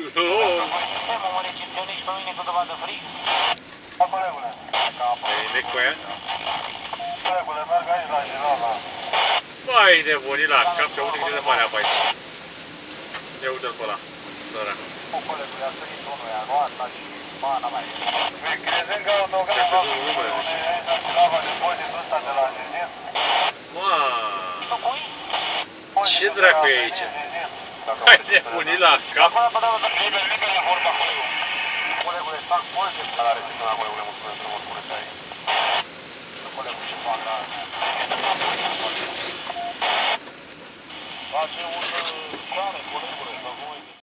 Sistemul mă recepționești pe mine cu dovadă frig? Da, colegule. Bine cu aia? Colegule, merg aici la Girona. Băi, nebunii la cap, că uite câte de mare apă aici. Ia uite-l pe ăla, sărac. Colegule, a sărit unul ea, nu asta și bana mai. Crezând că autogramul va fi unde aici la Girona, depozitul ăsta de la Jezin. Ce dracu e aici? Hai nebunii la cap. Liber e vorba, colegul. Colegule, fac multe la recepție la colegule, mulțumesc frumos, puneți aici. Colegul și fac la... Face un coane, colegule, sau cum